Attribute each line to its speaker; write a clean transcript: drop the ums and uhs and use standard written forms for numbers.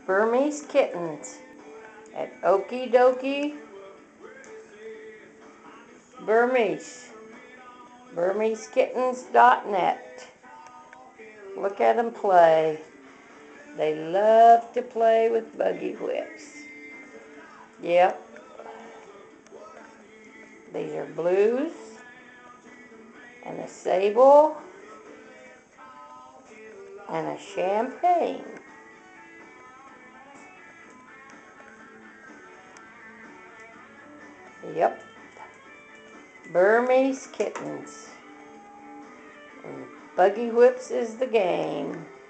Speaker 1: Burmese kittens at Okie Dokie Burmese. BurmeseKittens.net. Look at them play. They love to play with buggy whips. Yep. These are blues and a sable and a champagne. Yep. Burmese kittens. And buggy whips is the game.